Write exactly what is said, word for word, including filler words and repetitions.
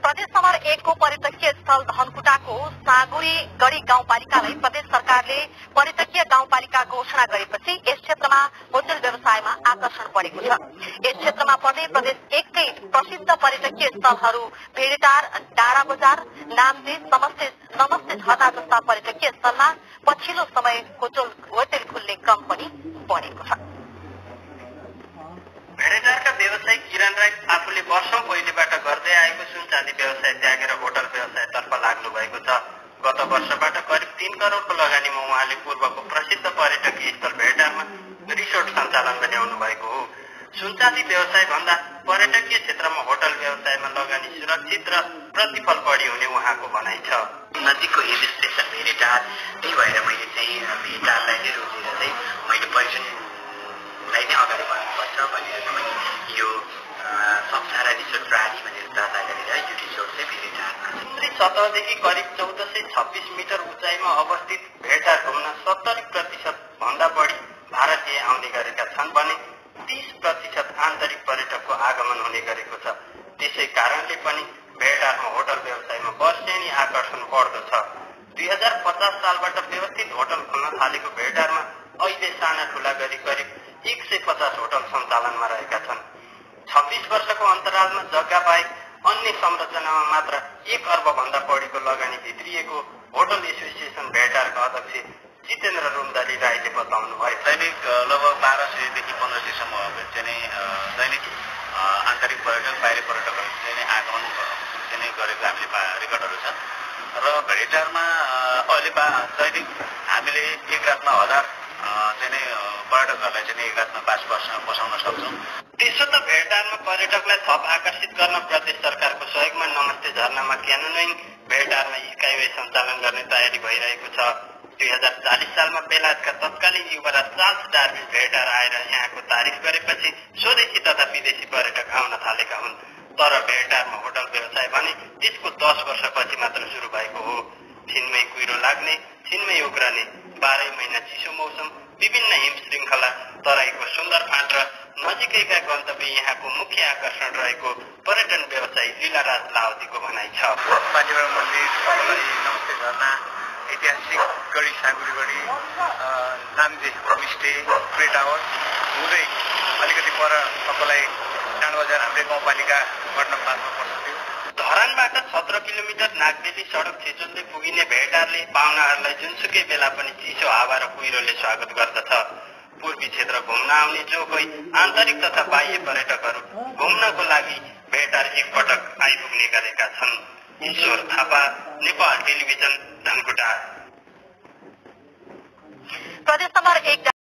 प्रदेश नम्बर एक को पर्यटकीय स्थल धनकुटाको सागुरी गढ़ी गाउँपालिकालाई प्रदेश सरकारले पर्यटकीय गाउँपालिका घोषणा गरेपछि यस क्षेत्रमा होटल व्यवसायमा आकर्षण बढेको छ। यस क्षेत्रमा पर्ने प्रदेश एककै प्रसिद्ध पर्यटकीय स्थलहरू भेडेटार, डाँडा बजार, नाम्चे, नमस्ते नमस्ते झटा जस्ता पर्यटकीय स्थलमा पछिल्लो समय होटल होटल खुल्ने क्रम पनि बढेको छ। भेडेटारका व्यवसायी किरण राई आफूले वर्षौं पहिलेबाट गर्दै आएको सुनचाँदी व्यवसाय त्यागेर होटल व्यवसायतर्फ लाग्नु भएको छ। गत वर्षबाट करिब तीन करोडको लगानीमा उहाँले पूर्वको प्रसिद्ध पर्यटकीय स्थल भेडेटारमा रिसोर्ट सञ्चालन ल्याउनु भएको हो। सुनचाँदी व्यवसाय भन्दा पर्यटकीय क्षेत्रमा होटल व्यवसायमा लगानी सुरक्षित र प्रतिफल बढी हुने उहाँको भनाइ छ। नजिकको हिल स्टेसन भेडेटार त्यही भएर मैले चाहिँ भेडेटारलाई नै रोजेर चाहिँ मैले पर्यटनलाई नै अगाडि बढाउनुपर्छ भनेर मैले यो सप्ताह रिसोर्ट प्राली भनेर दर्ता गरेर यो रिसोर्ट चाहिँ भेडेटारमा समुद्री सतहदेखि करिब चौध सय छब्बिस मिटर उचाइमा अवस्थित भेडेटार घुम्न सत्तरी प्रतिशत भन्दा बढी भारतीय आउने गरेका छन् भने तीस प्रतिशत आन्तरिक पर्यटकको आगमन हुने गरेको छ। त्यसै कारणले पनि भेडेटारमा होटल व्यवसायमा वर्षेनी आकर्षण बढ्दो छ। दुई हजार पचास सालबाट व्यवस्थित होटल खोल्न थालेको भेडेटारमा अहिले साना ठुला गरी करिब एक सय पचास होटल सञ्चालनमा रहेका छन्। छब्बीस वर्षको अन्तरालमा जग्गा बाहेक अन्य संरचनामा मात्र एक अर्ब भन्दा बढीको लगानी भित्रिएको होटल एसोसिएसन भेडेटारका अध्यक्ष जितेन्द्र रुमदाली राईले बताउनु भयो। दैनिक लगभग बाह्र सयदेखि पन्ध्र सयसम्म चाहिँ दैनिक आन्तरिक पर्यटक बाहिरी पर्यटकहरू चाहिँ आगमन चाहिँ गरेको हामीले रेकर्डहरू छ र भेडेटारमा अहिले दैनिक हामीले एक रातमा हजार चाहिँ पर्यटकहरूलाई चाहिँ एक रातमा बास बसाउन सक्छौँ। त्यसो त भेडेटारमा पर्यटकलाई थप आकर्षित गर्न प्रदेश सरकारको सहयोगमा नमस्ते झरनामा क्यानोइङ भेडेटारमा स्काईवे सञ्चालन गर्ने तयारी भइरहेको छ। दुई हजार चालिस सालमा बेलायतका तत्कालीन युवराज चार्ल्स डार्विन भेडेटार आएर यहाँको तारिफ गरेपछि स्वदेशी तथा विदेशी पर्यटक आउन थालेका हुन्। तर भेडेटारमा होटल व्यवसाय भने त्यसको दस वर्षपछि मात्र सुरु भएको हो। छिनमै कुहिरो लाग्ने, छिनमै उग्रने, बाह्रै महिना चिसो मौसम, विभिन्न हिम श्रृङ्खला, तराईको सुन्दर फाँट र नजिकैका गन्तव्य यहाँको मुख्य आकर्षण रहेको पर्यटन व्यवसायी लीलाराज लावतीको भनाइ छ। पानीबाट मन्दिर, नमस्ते झरना, ऐतिहासिक गढी सागुरी गढी, नाम्चे होमस्टे, प्ले टावर हुँदै अलिकति पर तपाईँलाई डाँडा बजार हाम्रै गाउँपालिका गर्न पाल्नु पर्छ। धरानबाट सत्र किलोमिटर नागबेली सडक छिचोल्दै पुगिने भेडेटारले पाहुनाहरूलाई जुनसुकै बेला पनि चिसो हावा र कुहिरोले स्वागत गर्दछ। पूर्वी क्षेत्र घुम्न आउने जो कोही आन्तरिक तथा बाह्य पर्यटकहरू घुम्नको लागि भेडेटार एकपटक आइपुग्ने गरेका छन्। ईश्वर थापा, नेपाल टेलिभिजन, धनकुटा। प्रदेश नम्बर एक